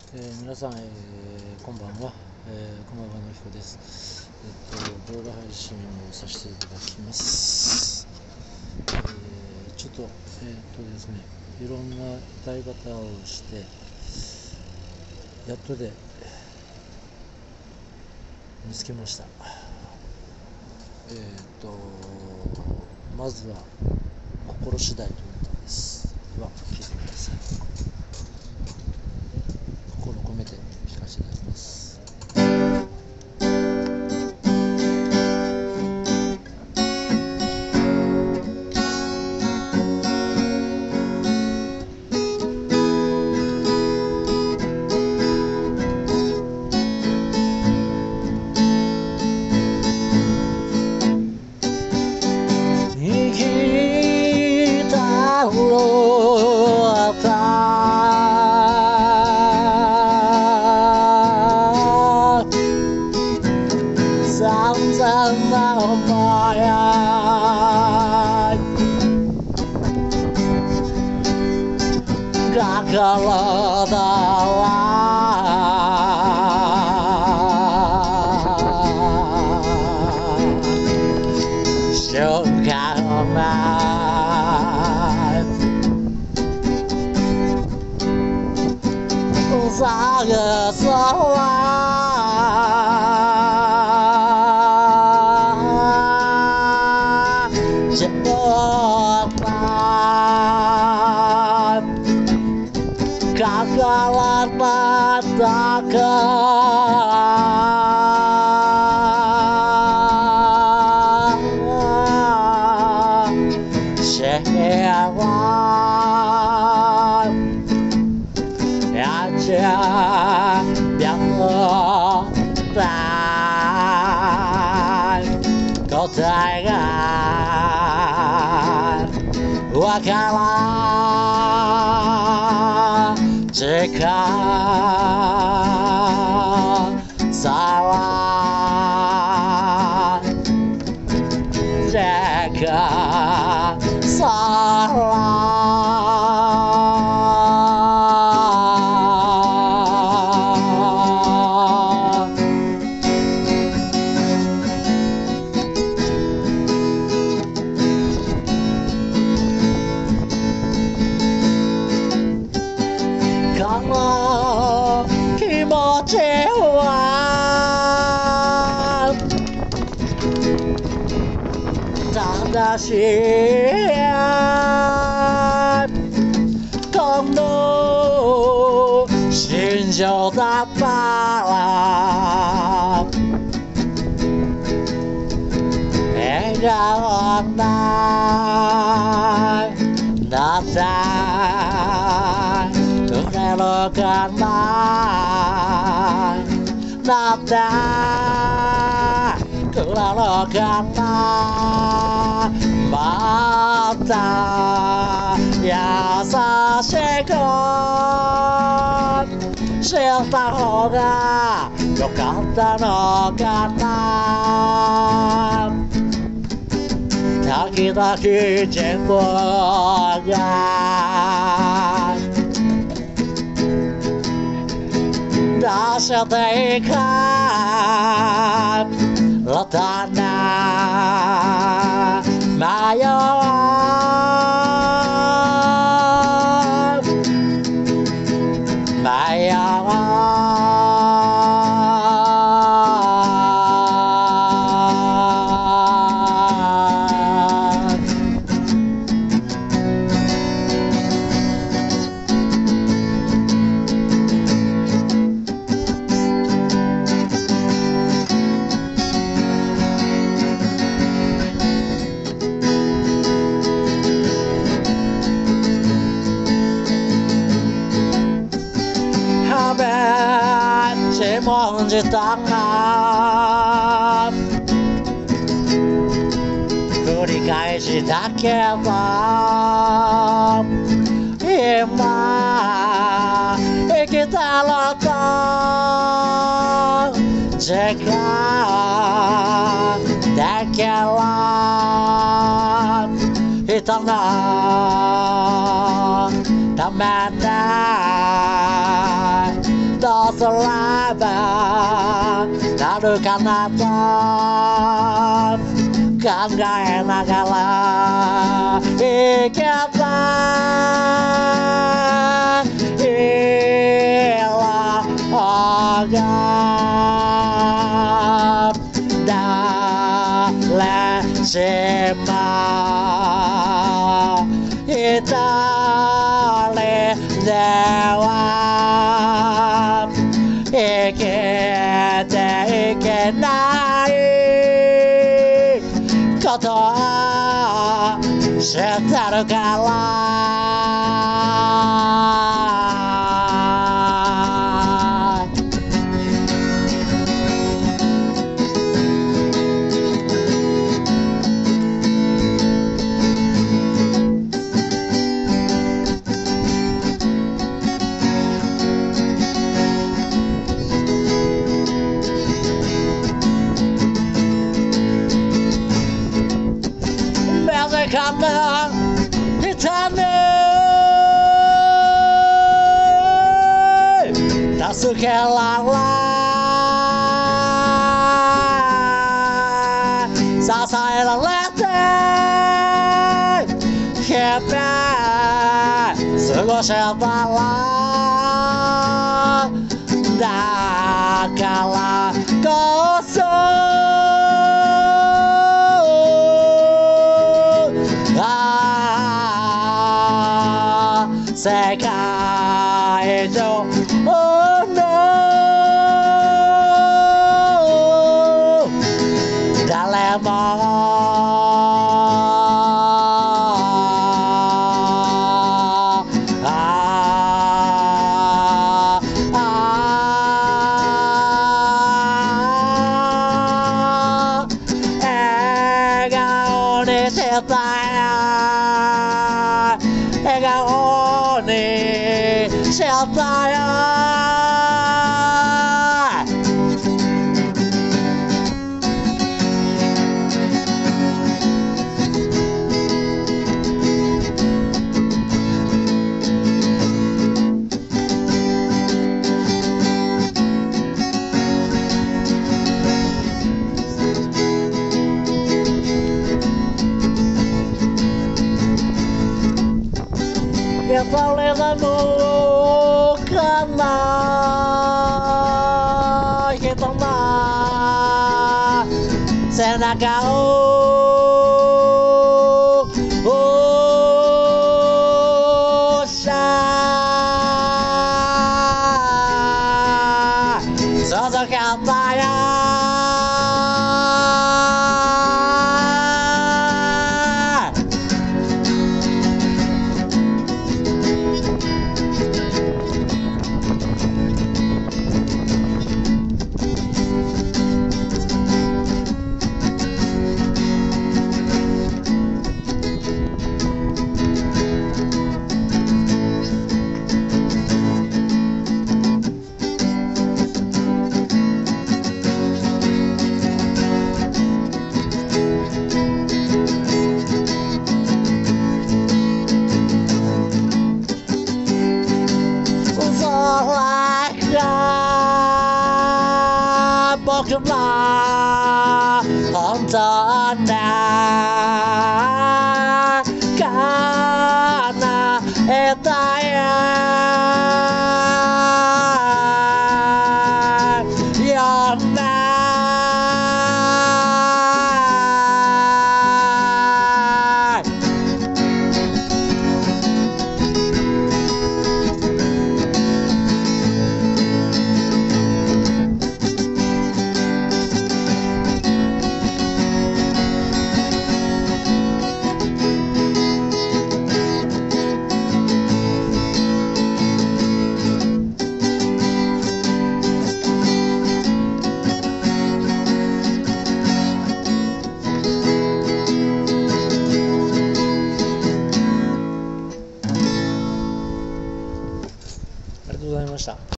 皆さん、こんばんは、駒場の彦です。動画配信をさせていただきます。ちょっとですね、いろんな歌い方をしてやっとで見つけました。まずは心次第という歌です。では聴いてください。心込めて聴かせていただきます。答えがわからん時間さら時間さら正しいこの心情だったら笑顔ないなったくれるかななったくれるかなまた優しくした方がよかったのかな時々自分が出していか新たな迷自分が繰り返したけど今生きたらと時間だけは人のためだどすればなるかなと考えながら生きたいろが誰しも一人では生きていけないことを知ってるからかな痛み助けられ支えられて日々過ごしたらだからこそ世界中の誰も笑顔にしたい笑顔にしたよそれでもかな人の背中を押し続けたよ僕は本当だ叶えたい夢ありがとうございました。